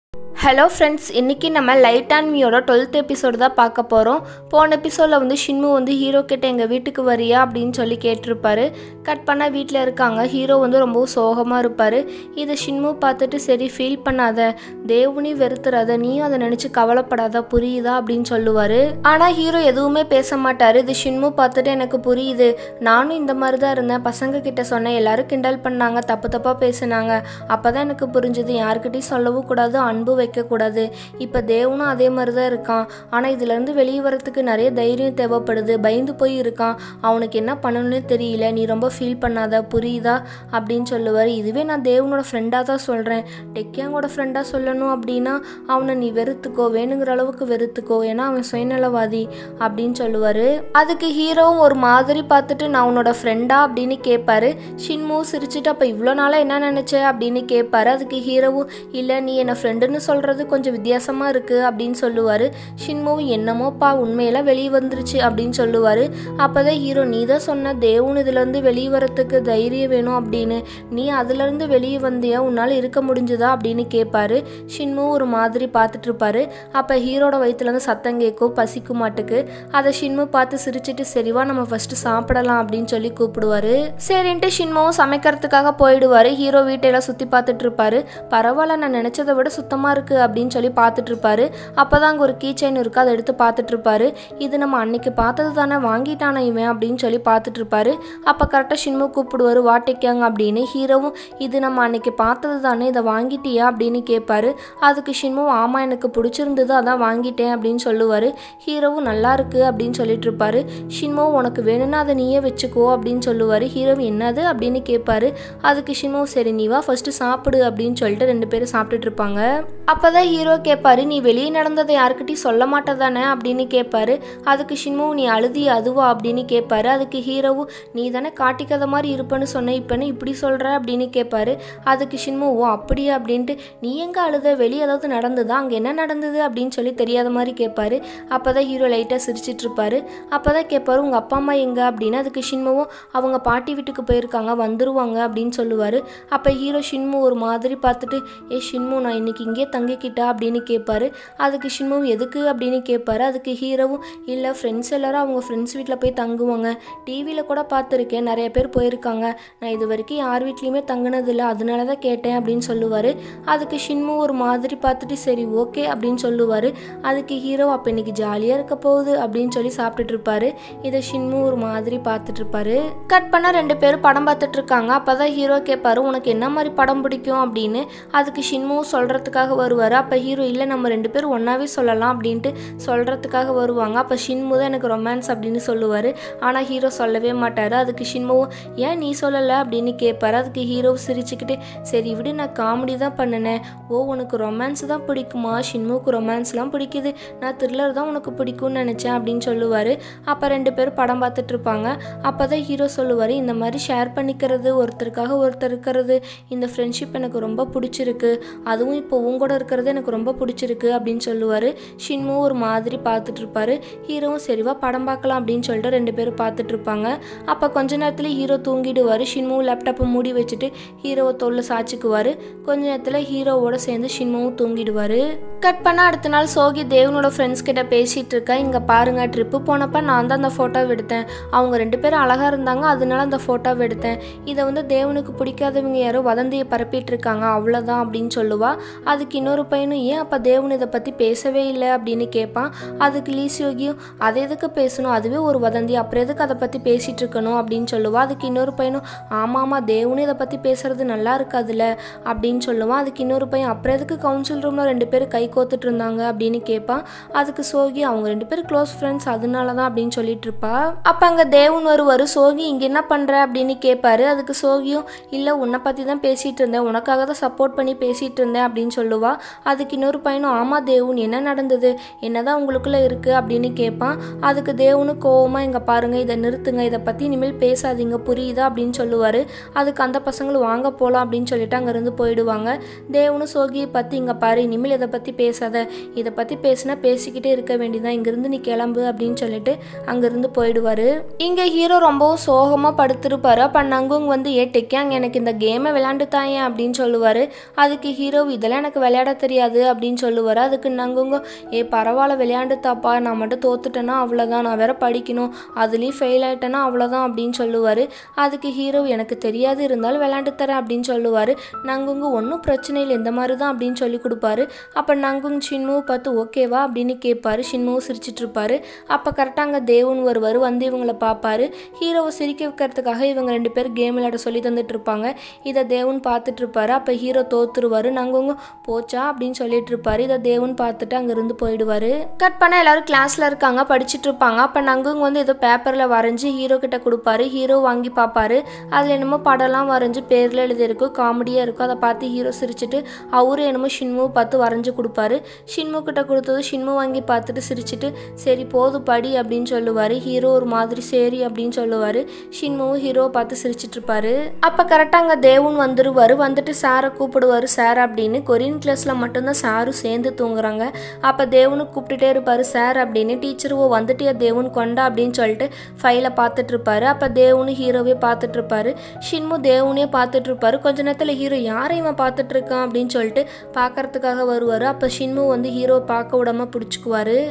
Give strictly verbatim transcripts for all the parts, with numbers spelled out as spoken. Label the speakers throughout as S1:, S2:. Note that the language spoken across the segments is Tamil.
S1: ஹலோ ஃப்ரெண்ட்ஸ், இன்றைக்கி நம்ம லைட் அண்ட் மீயோட டுவெல்த் எபிசோடு தான் பார்க்க போகிறோம். போன எபிசோடில் வந்து ஷின்மு வந்து ஹீரோ கிட்ட எங்கள் வீட்டுக்கு வரியா அப்படின்னு சொல்லி கேட்டிருப்பாரு. கட் பண்ணால் வீட்டில் இருக்காங்க. ஹீரோ வந்து ரொம்ப சோகமாக இருப்பார். இதை ஷின்மு பார்த்துட்டு சரி ஃபீல் பண்ணாத, தேவுனி வெறுத்துறாத, நீயும் அதை நினச்சி கவலைப்படாத, புரியுதா அப்படின்னு சொல்லுவார். ஆனால் ஹீரோ எதுவுமே பேச மாட்டார். இது ஷின்மு பார்த்துட்டு எனக்கு புரியுது, நானும் இந்த மாதிரி தான் இருந்தேன், பசங்க கிட்ட சொன்னேன், எல்லாரும் கிண்டல் பண்ணாங்க, தப்பு தப்பாக பேசினாங்க, அப்போ தான் எனக்கு புரிஞ்சுது யாருக்கிட்டையும் சொல்லவும் கூடாது, அன்பு வைக்கக்கூடாது. இப்போ தேவனும் அதே மாதிரி தான் இருக்கான். ஆனால் இதுலேருந்து வெளியே வரத்துக்கு நிறைய தைரியம் தேவைப்படுது. பயந்து போய் இருக்கான். அவனுக்கு என்ன பண்ணணும்னு தெரியல. நீ ரொம்ப ஃபீல் பண்ணாத, புரியுதா அப்படின்னு சொல்லுவார். இதுவே நான் தேவனோட ஃப்ரெண்டாக தான் சொல்கிறேன். டெக்கியாங்கோட ஃப்ரெண்டாக சொல்லணும் அப்படின்னா அவனை நீ வெறுத்துக்கோ, வேணுங்கிற அளவுக்கு வெறுத்துக்கோ, ஏன்னா அவன் சுயநலவாதி அப்படின்னு சொல்லுவார். அதுக்கு ஹீரோவும் ஒரு மாதிரி பார்த்துட்டு நான் உன்னோட ஃப்ரெண்டா அப்படின்னு கேட்பாரு. ஷின்மு சிரிச்சுட்டு அப்போ இவ்வளோ நாளாக என்ன நினச்ச அப்படின்னு கேட்பாரு. அதுக்கு ஹீரோவும் இல்லை, நீ என்னை ஃப்ரெண்டுன்னு சொல்கிறது கொஞ்சம் வித்தியாசமாக இருக்குது அப்படின்னு சொல்லுவார். ஷின்முவும் என்னமோப்பா உண்மையெல்லாம் வெளியே வந்துருச்சு அப்படின்னு சொல்லுவார். அப்போ தான் ஹீரோ, நீ தான் சொன்ன தேவன் இதுலேருந்து வெளியே வரத்துக்கு தைரியம் வேணும் அப்படின்னு, நீ அதுலேருந்து வெளியே வந்தியா, உன்னால் இருக்க முடிஞ்சுதா அப்படின்னு கேட்பாரு. ஷின்மு ஒரு மாதிரி பார்த்துட்டு இருப்பாரு. அப்போ ஹீரோட வயிற்றுலேருந்து சத்தம் கேட்கும், பசிக்கும் மாட்டுக்கு. அதை ஷின்மு பார்த்து சிரிச்சிட்டு சரிவா நம்ம ஃபஸ்ட்டு சாப்பிடலாம் அப்படின்னு சொல்லி கூப்பிடுவார். சரின்ட்டு ஷின்முவும் சமைக்கிறதுக்காக போயிடுவார். ஹீரோ வீட்டையெல்லாம் சுற்றி பார்த்துட்டு இருப்பாரு. பரவாயில்ல, நான் நினச்சதை விட சுத்தமாக இருக்குது அப்படின்னு சொல்லி பார்த்துட்டு இருப்பாரு. அப்போதான் அங்கே ஒரு கீ செயின் இருக்குது, அதை எடுத்து பார்த்துட்டு இருப்பாரு. இது நம்ம அன்னைக்கு பார்த்தது தானே, வாங்கிட்டானே இவன் அப்படின்னு சொல்லி பார்த்துட்டு இருப்பாரு. அப்போ கரெக்டாக ஷின்மு கூப்பிடுவார், வாட்டிக்காங்க அப்படின்னு. ஹீரோவும் இது நம்ம அன்னைக்கு பார்த்தது தானே, இதை வாங்கிட்டியா அப்படின்னு கேட்பாரு. அதுக்கு ஷின்முவும் ஆமாம் எனக்கு பிடிச்சிருந்தது, அதான் வாங்கிட்டேன் அப்படின்னு சொல்லுவார். ஹீரோவும் நல்லா இருக்கு அப்படின்னு சொல்லிட்டு இருப்பாரு. ஷின்முவும் உனக்கு வேணும்னா அதை நீயே வச்சுக்கோ அப்படின்னு சொல்லுவார். ஹீரோவும் என்னது அப்படின்னு கேட்பாரு. அதுக்கு ஷின்முவும் சரி நீ வா ஃபர்ஸ்ட் சாப்பிடு அப்படின்னு சொல்லிட்டு ரெண்டு பேரும் சாப்பிட்டுட்டு இருப்பாங்க. அப்போதான் ஹீரோ கேட்பாரு, நீ வெளியே நடந்ததை யாருக்கிட்டையும் சொல்ல மாட்டேதானே அப்படின்னு கேட்பாரு. அதுக்கு ஷின்முவும் நீ அழுதி அதுவா அப்படின்னு கேட்பாரு. அதுக்கு ஹீரோவும் நீ தானே காட்டிக்காத மாதிரி இருப்பேன்னு சொன்ன, இப்போன்னு இப்படி சொல்கிற அப்படின்னு கேட்பாரு. அதுக்கு ஷின்மு ஓ அப்படியா அப்படின்ட்டு, நீ எங்கே அழுத, வெளியே ஏதாவது நடந்ததா, அங்கே என்ன நடந்தது அப்படின்னு சொல்லி தெரியாத மாதிரி கேட்பாரு. அப்போ தான் ஹீரோ லைட்டாக சிரிச்சிட்டு இருப்பாரு. அப்போ தான் கேட்பாரு உங்கள் அப்பா அம்மா எங்கே அப்படின்னு. அதுக்கு ஷின்முவும் அவங்க பாட்டி வீட்டுக்கு போயிருக்காங்க, வந்துருவாங்க அப்படின்னு சொல்லுவார். அப்போ ஹீரோ ஷின்மு ஒரு மாதிரி பார்த்துட்டு ஏ ஷின்மு நான் இன்னைக்கு இங்கே தங்கிக்கிட்டா அப்படின்னு கேட்பாரு. அதுக்கு ஷின்முவும் எதுக்கு அப்படின்னு கேட்பாரு. அதுக்கு ஹீரோவும் இல்லை ஃப்ரெண்ட்ஸ் எல்லாரும் அவங்க ஃப்ரெண்ட்ஸ் வீட்டில் போய் தங்குவாங்க, டிவியில் கூட பார்த்துருக்கேன், நிறைய பேர் போயிருக்காங்க, நான் இது வரைக்கும் யார் வீட்லேயுமே தங்கினதில்லை, அதனால தான் கேட்டேன் அப்படின்னு சொல்லுவார். அதுக்கு ஷின்மு ஒரு மாதிரி பார்த்துட்டு சரி ஓகே அப்படின்னு சொல்லுவார். அதுக்கு ஹீரோ அப்போ இன்னைக்கு ஜாலியாக இருக்க போகுது அப்படின்னு சொல்லி சாப்பிட்டுட்டு இருப்பாரு. இதை ஷின்மு ஒரு மாதிரி பார்த்துட்டு இருப்பாரு. கட் பண்ண ரெண்டு பேரும் படம் பார்த்துட்டு இருக்காங்க. அப்போ தான் ஹீரோ கேட்பாரு உனக்கு என்ன மாதிரி படம் பிடிக்கும் அப்படின்னு. அதுக்கு ஷின்முவும் சொல்கிறதுக்காக வருவார். அப்போ ஹீரோ இல்லை நம்ம ரெண்டு பேரும் ஒன்றாவே சொல்லலாம் அப்படின்ட்டு சொல்கிறதுக்காக வருவாங்க. அப்போ ஷின்மு தான் எனக்கு ரொமான்ஸ் அப்படின்னு சொல்லுவார். ஆனால் ஹீரோ சொல்லவே மாட்டார். அதுக்கு ஷின்முவும் ஏன் நீ சொல்லலை அப்படின்னு கேட்பாரு. அதுக்கு ஹீரோ சிரிச்சுக்கிட்டு சரி விடு நான் காமெடி தான் பண்ணினேன், ஓ உனக்கு ரொமான்ஸ் தான் பிடிக்குமா, ஷின்முக்கு ரொமான்ஸ்லாம் பிடிக்குது, நான் த்ரில்லர் தான் உனக்கு பிடிக்கும்னு நினச்சேன் அப்படின்னு சொல்லுவார். அப்போ ரெண்டு பேரும் படம் பார்த்துட்டு இருப்பாங்க. அப்போ தான் ஹீரோ சொல்லுவார் இந்த மாதிரி ஷேர் பண்ணிக்கிறது, ஒருத்தருக்காக ஒருத்தர் இருக்கிறது, இந்த ஃப்ரெண்ட்ஷிப் எனக்கு ரொம்ப பிடிச்சிருக்கு, அதுவும் இப்போ உங்களோட இருக்கிறது எனக்கு ரொம்ப பிடிச்சிருக்கு அப்படின்னு சொல்லுவார். ஷின்மு ஒரு மாதிரி பார்த்துட்டு இருப்பாரு. ஹீரோவும் சரிவா படம் பார்க்கலாம் அப்படின்னு சொல்லிட்டு ரெண்டு பேரும் பார்த்துட்டு இருப்பாங்க. அப்போ கொஞ்ச நேரத்தில் ஹீரோ தூங்கிடுவார். ஷின்முவும் லேப்டாப்பை மூடி வச்சுட்டு ஹீரோவை தோல்ல சாய்ச்சிக்குவார். கொஞ்ச நேரத்தில் ஹீரோவோட சேர்ந்து ஷின்முவும் தூங்கிடுவார். கட் பண்ண அடுத்த நாள் சோகி தேவனோட ஃப்ரெண்ட்ஸ் கிட்ட பேசிகிட்டு இருக்கா. இங்கே பாருங்க ட்ரிப்பு போனப்போ நான் தான் அந்த ஃபோட்டோவை எடுத்தேன், அவங்க ரெண்டு பேரும் அழகாக இருந்தாங்க, அதனால அந்த ஃபோட்டோவை எடுத்தேன், இதை வந்து தேவனுக்கு பிடிக்காதவங்க யாரோ வதந்தியை பரப்பிட்டு இருக்காங்க அவ்வளோதான் அப்படின்னு சொல்லுவா. அதுக்கு இன்னொரு பையனும் ஏன் அப்போ தேவன் இதை பற்றி பேசவே இல்லை அப்படின்னு கேட்பான். அதுக்கு லீசியோகியும் அதை எதுக்கு பேசணும், அதுவே ஒரு வதந்தி, அப்புறம் எதுக்கு அதை பற்றி பேசிகிட்டு இருக்கணும் அப்படின்னு சொல்லுவாள். அதுக்கு இன்னொரு பையனும் ஆமாம்மா தேவனு இதை பற்றி பேசுறது நல்லா இருக்காதுல்ல அப்படின்னு சொல்லுவான். அதுக்கு இன்னொரு பையன் அப்புறம் எதுக்கு கவுன்சில் ரூமில் ரெண்டு பேரும் கை கோத்துட்டு இருந்தாங்க அப்படின்னு கேட்பான். அதுக்கு சோகி அவங்க ரெண்டு பேரும் க்ளோஸ் ஃப்ரெண்ட்ஸ் அதனால தான் அப்படின்னு சொல்லிட்டு இருப்பா. அப்போ அங்கே தேவன் வருவார். சோகி இங்கே என்ன பண்ணுற அப்படின்னு கேட்பாரு. அதுக்கு சோகியும் இல்லை உன்னை பற்றி தான் பேசிகிட்டு இருந்தேன், உனக்காக தான் சப்போர்ட் பண்ணி பேசிகிட்டு இருந்தேன் அப்படின்னு சொல்லுவா. அதுக்கு இன்னொரு பையனும் ஆமாம் தேவன் என்ன நடந்தது, என்னதான் உங்களுக்குள்ளே இருக்குது அப்படின்னு கேட்பான். அதுக்கு தேவனு கோவமாக இங்கே பாருங்கள் இதை நிறுத்துங்க, இதை பற்றி இனிமேல் பேசாதீங்க புரியுதா அப்படின்னு சொல்லுவார். அதுக்கு அந்த பசங்களும் வாங்க போகலாம் அப்படின்னு சொல்லிட்டு அங்கேருந்து போயிடுவாங்க. தேவனு சோகியை பற்றி இங்கே பாரு இனிமேல் இதை பற்றி பேசாத, இதை பற்றி பேசினா பேசிக்கிட்டே இருக்க வேண்டியதான், இங்கேருந்து நீ கிளம்பு அப்படின்னு சொல்லிட்டு அங்கேருந்து போயிடுவார். இங்கே ஹீரோ ரொம்பவும் சோகமாக படுத்திருப்பாரு. அப்போ நங்குங் வந்து ஏ டெக்கியாங் எனக்கு இந்த கேமை விளையாண்டு தாயேன் அப்படின்னு சொல்லுவார். அதுக்கு ஹீரோ இதெல்லாம் எனக்கு விளையாட தெரியாது அப்படின்னு சொல்லுவார். அதுக்கு நங்குங்க ஏ பரவாயில்ல விளையாண்டு தாப்பா, நான் மட்டும் தோத்துட்டேன்னா அவ்வளோதான், நான் வேற படிக்கணும், அதுலேயும் ஃபெயில் ஆகிட்டேன்னா அவ்வளோதான் அப்படின்னு சொல்லுவார். அதுக்கு ஹீரோ எனக்கு தெரியாது, இருந்தாலும் விளையாண்டு தரேன் அப்படின்னு சொல்லுவார். நங்குங்க ஒன்றும் பிரச்சனை இல்லை, இந்த மாதிரி தான் அப்படின்னு சொல்லி கொடுப்பாரு. அப்போ நங்குங் ஷின்முவை பார்த்து ஓகேவா அப்படின்னு கேட்பாரு. ஷின்முவும் சிரிச்சிட்டு இருப்பாரு. அப்போ கரெக்டாக அங்கே தேவன் வருவார். வந்து இவங்களை பார்ப்பாரு. ஹீரோவை சிரிக்க வைக்கிறதுக்காக இவங்க ரெண்டு பேர் கேம் விளையாட சொல்லி தந்துட்டு இருப்பாங்க. இதை தேவன் பார்த்துட்டு இருப்பாரு. அப்போ ஹீரோ தோத்துருவாரு. நங்குங்க போச்சா அப்படின்னு சொல்லிட்டு இருப்பாரு. இதை தேவன் பார்த்துட்டு அங்கேருந்து போயிடுவாரு. கட் பண்ண எல்லாரும் கிளாஸ்ல இருக்காங்க, படிச்சுட்டு இருப்பாங்க. அப்போ நங்குங்க வந்து ஏதோ பேப்பரில் வரைஞ்சி ஹீரோ கிட்ட கொடுப்பாரு. ஹீரோ வாங்கி பார்ப்பாரு. அதில் என்னமோ படம்லாம் வரைஞ்சி பேரில் எழுதியிருக்கும், காமெடியாக இருக்கும். அதை பார்த்து ஹீரோ சிரிச்சுட்டு அவரு என்னமோ ஷின்முவை பார்த்து வரைஞ்சி கொடுப்பாரு. ஷின்மு கிட்ட கொடுத்தது ஷின்மு வாங்கி பார்த்துட்டு சிரிச்சுட்டு சரி போது படி அப்படின்னு சொல்லுவார். ஹீரோ ஒரு மாதிரி சரி அப்படின்னு சொல்லுவார். ஷின்முவும் ஹீரோவை பார்த்து சிரிச்சிட்டு இருப்பாரு. அப்போ கரெக்டாக அங்கே தேவன் வந்துருவார். வந்துட்டு சாரை கூப்பிடுவார். சார் அப்படின்னு கொரியன் கிளாஸில் மட்டும்தான் சாரும் சேர்ந்து தூங்குறாங்க. அப்போ தேவனுக்கு கூப்பிட்டுட்டே இருப்பார் சார் அப்படின்னு. டீச்சருவோ வந்துட்டு தேவன் கொண்டா அப்படின்னு சொல்லிட்டு ஃபைலை பார்த்துட்டு இருப்பாரு. அப்போ தேவனு ஹீரோவே பார்த்துட்டு இருப்பாரு. ஷின்மு தேவனே பார்த்துட்டு இருப்பாரு. கொஞ்ச நேரத்தில் ஹீரோ யாரை இவன் பார்த்துட்டு இருக்கான் அப்படின்னு சொல்லிட்டு பார்க்கறதுக்காக வருவார். அப்போ ஷின்மு வந்து ஹீரோவை பார்க்க விடாம பிடிச்சிக்குவாரு.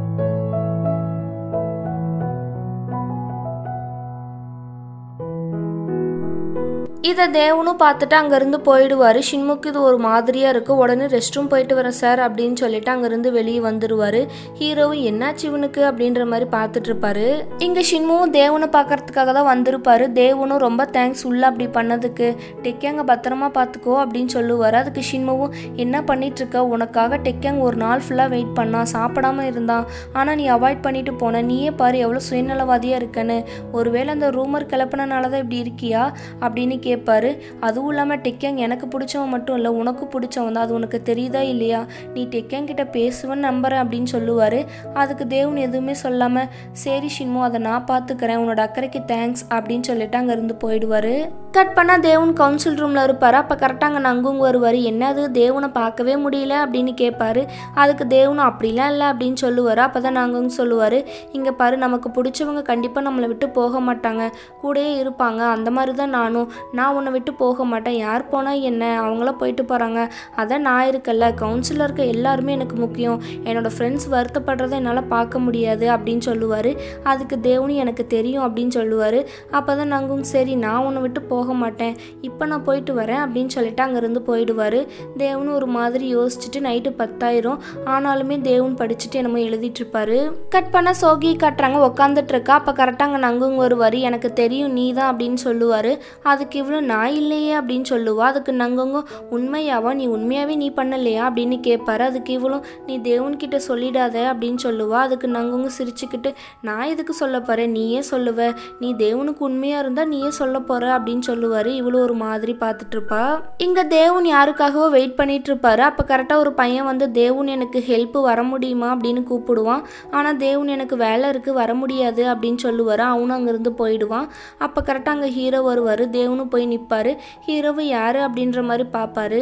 S1: இதை தேவனும் பார்த்துட்டு அங்கேருந்து போயிடுவார். ஷின்முக்கு இது ஒரு மாதிரியாக இருக்குது. உடனே ரெஸ்ட் ரூம் போயிட்டு வரேன் சார் அப்படின்னு சொல்லிட்டு அங்கேருந்து வெளியே வந்துடுவார். ஹீரோவும் என்னாச்சு இவனுக்கு அப்படின்ற மாதிரி பார்த்துட்டு இருப்பாரு. இங்கே ஷின்முவும் தேவனை பார்க்கறதுக்காக தான் வந்திருப்பாரு. தேவனும் ரொம்ப தேங்க்ஸ் உள்ள அப்படி பண்ணதுக்கு, டெக்கியாங்க பத்திரமா பார்த்துக்கோ அப்படின்னு சொல்லுவார். அதுக்கு ஷின்முவும் என்ன பண்ணிட்டு இருக்க, உனக்காக டெக்கியாங் ஒரு நாள் ஃபுல்லாக வெயிட் பண்ணான், சாப்பிடாம இருந்தான், ஆனால் நீ அவாய்ட் பண்ணிட்டு போன, நீயே பாரு எவ்வளோ சுயநலவாதியாக இருக்கன்னு, ஒருவேளை அந்த ரூமர் கிளப்பினால தான் இப்படி இருக்கியா அப்படின்னு கேட்பாரு. அதுவும் இல்லாமல் டெக்கியாங் எனக்கு பிடிச்சவன் மட்டும் இல்லை, உனக்கு பிடிச்சவன் தான், அது உனக்கு தெரியுதா இல்லையா, நீ டெக்கியாங் கிட்ட பேசுவேன்னு நம்புறேன் அப்படின்னு சொல்லுவார். அதுக்கு தேவன் எதுவுமே சொல்லாமல் சரி ஷின்மு அதை நான் பார்த்துக்கிறேன், உன்னோட அக்கறைக்கு தேங்க்ஸ் அப்படின்னு சொல்லிட்டு அங்கேருந்து போயிடுவார். கட் பண்ணால் தேவன் கவுன்சில் ரூமில் இருப்பார். அப்போ கரெக்டாக அங்கே நங்குங்க வருவார். என்னது தேவனை பார்க்கவே முடியல அப்படின்னு கேட்பாரு. அதுக்கு தேவனும் அப்படிலாம் இல்லை அப்படின்னு சொல்லுவார். அப்போ தான் நங்குங்க சொல்லுவார், இங்கே பாரு நமக்கு பிடிச்சவங்க கண்டிப்பாக நம்மளை விட்டு போக மாட்டாங்க, கூடயே இருப்பாங்க, அந்த மாதிரி தான் நானும், நான் உன்னை விட்டு போக மாட்டேன், யார் போனால் என்ன, அவங்களாம் போயிட்டு போகிறாங்க, அதான் நான் இருக்கல்ல, கவுன்சிலில் இருக்க எல்லாருமே எனக்கு முக்கியம், என்னோடய ஃப்ரெண்ட்ஸ் வருத்தப்படுறதை என்னால் பார்க்க முடியாது அப்படின்னு சொல்லுவார். அதுக்கு தேவனும் எனக்கு தெரியும் அப்படின்னு சொல்லுவார். அப்போ தான் நங்குங்க சரி நான் உன்னை விட்டு போக மாட்டேன், இப்போ நான் போயிட்டு வரேன் அப்படின்னு சொல்லிட்டு அங்கேருந்து போயிடுவார். தேவனும் ஒரு மாதிரி யோசிச்சுட்டு நைட்டு பத்தாயிரம் ஆனாலுமே தேவன் படிச்சுட்டு என்னமோ எழுதிட்டு இருப்பாரு. கட் பண்ண சோகி கட்டுறாங்க, உட்காந்துட்டு இருக்கா. அப்போ கரெக்டாக அங்கே நங்குங்க வருவார். எனக்கு தெரியும் நீ தான் அப்படின்னு சொல்லுவார். அதுக்கு இவ்வளோ நான் இல்லையே அப்படின்னு சொல்லுவா. அதுக்கு நங்குங்க உண்மையாவா, நீ உண்மையாகவே நீ பண்ணலையா அப்படின்னு கேட்பாரு. அதுக்கு இவ்வளோ நீ தேவன்கிட்ட சொல்லிடாத அப்படின்னு சொல்லுவா. அதுக்கு நங்குங்க சிரிச்சுக்கிட்டு நான் எதுக்கு சொல்ல போகிறேன், நீயே சொல்லுவ, நீ தேவனுக்கு உண்மையாக இருந்தால் நீயே சொல்ல போகிற அப்படின்னு சொல்லுவார். இவ்வளோ ஒரு மாதிரி பார்த்துட்டு இருப்பா. இங்கே தேவன் யாருக்காகவோ வெயிட் பண்ணிட்டு இருப்பாரு. அப்போ கரெக்டாக ஒரு பையன் வந்து தேவன் எனக்கு ஹெல்ப் வர முடியுமா அப்படின்னு கூப்பிடுவான். ஆனால் தேவன் எனக்கு வேலை இருக்குது வர முடியாது அப்படின்னு சொல்லுவார். அவனும் அங்கேருந்து போயிடுவான். அப்போ கரெக்டாக அங்கே ஹீரோ வருவார். தேவனும் போய் நிற்பாரு. ஹீரோவை யாரு அப்படின்ற மாதிரி பார்ப்பாரு.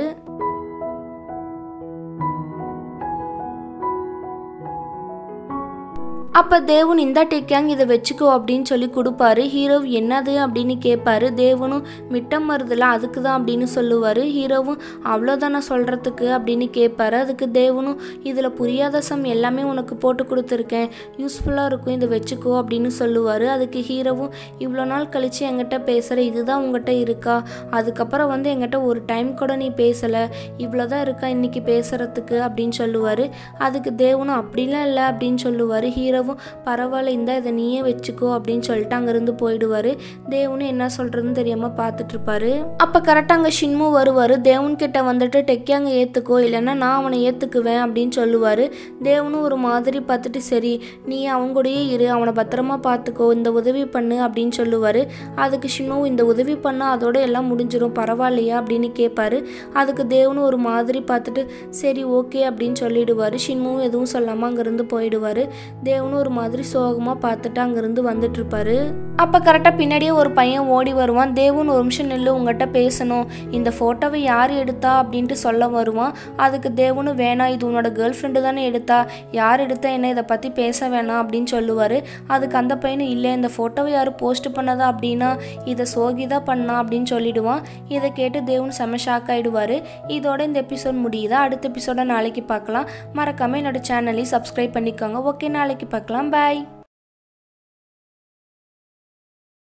S1: அப்போ தேவன் இந்த டெக்கியாங் இதை வச்சுக்கோ அப்படின்னு சொல்லி கொடுப்பாரு. ஹீரோ என்னது அப்படின்னு கேட்பாரு. தேவனும் மிட்டம் வருதுல அதுக்கு தான் அப்படின்னு சொல்லுவார். ஹீரோவும் அவ்வளோதான் நான் சொல்கிறதுக்கு அப்படின்னு கேட்பாரு. அதுக்கு தேவனும் இதில் புரியாத சம் எல்லாமே உனக்கு போட்டு கொடுத்துருக்கேன், யூஸ்ஃபுல்லாக இருக்கும், இதை வச்சுக்கோ அப்படின்னு சொல்லுவார். அதுக்கு ஹீரோவும் இவ்வளோ நாள் கழித்து என்கிட்ட பேசுகிற இதுதான் உங்கள்கிட்ட இருக்கா, அதுக்கப்புறம் வந்து என்கிட்ட ஒரு டைம் கூட நீ பேசலை, இவ்வளோதான் இருக்கா இன்னைக்கு பேசுகிறதுக்கு அப்படின்னு சொல்லுவார். அதுக்கு தேவனும் அப்படிலாம் இல்லை அப்படின்னு சொல்லுவார். ஹீரோ பரவாயில்ல இந்த இதை நீயே வச்சுக்கோ அப்படின்னு சொல்லிட்டு அங்கிருந்து போயிடுவாரு. தேவனும் என்ன சொல்றதுன்னு தெரியாம பார்த்துட்டு இருப்பாரு. அப்ப கரெக்டா அங்க ஷின்மு வருவாரு. தேவன் கிட்ட வந்துட்டு டெக்கியாங்க ஏத்துக்கோ, இல்லைன்னா நான் அவனை ஏத்துக்குவேன் அப்படின்னு சொல்லுவாரு. தேவனும் ஒரு மாதிரி பார்த்துட்டு சரி நீ அவங்கூடயே இரு, அவனை பத்திரமா பார்த்துக்கோ, இந்த உதவி பண்ணு அப்படின்னு சொல்லுவாரு. அதுக்கு ஷின்முவும் இந்த உதவி பண்ணா அதோட எல்லாம் முடிஞ்சிடும் பரவாயில்லையா அப்படின்னு கேட்பாரு. அதுக்கு தேவனும் ஒரு மாதிரி பார்த்துட்டு சரி ஓகே அப்படின்னு சொல்லிடுவாரு. ஷின்முவும் எதுவும் சொல்லாம அங்கிருந்து போயிடுவாரு. தேவனும் ஒரு மாதிரி சோகமாக பார்த்துட்டு அங்கேருந்து வந்துட்டு இருப்பாரு. அப்போ கரெக்டாக பின்னாடியே ஒரு பையன் ஓடி வருவான். தேவுன்னு ஒரு நிமிஷம் நில்லு, உங்கள்கிட்ட பேசணும், இந்த ஃபோட்டோவை யார் எடுத்தா அப்படின்ட்டு சொல்ல வருவான். அதுக்கு தேவுன்னு வேணாம், இது உன்னோட கேர்ள் ஃப்ரெண்டு தானே எடுத்தா, யார் எடுத்தா என்ன, இதை பற்றி பேச வேணாம் அப்படின்னு சொல்லுவார். அதுக்கு அந்த பையனும் இல்லை, இந்த ஃபோட்டோவை யார் போஸ்ட் பண்ணதா அப்படின்னா இதை சோகிதா பண்ணா அப்படின்னு சொல்லிடுவான். இதை கேட்டு தேவுன்னு செம ஷாக் ஆகிடுவார். இதோட இந்த எபிசோட் முடியுதா? அடுத்த எபிசோட நாளைக்கு பார்க்கலாம். மறக்காமல் என்னோட சேனலையும் சப்ஸ்கிரைப் பண்ணிக்கோங்க. ஓகே, நாளைக்கு பார்க்கலாம். பாய்.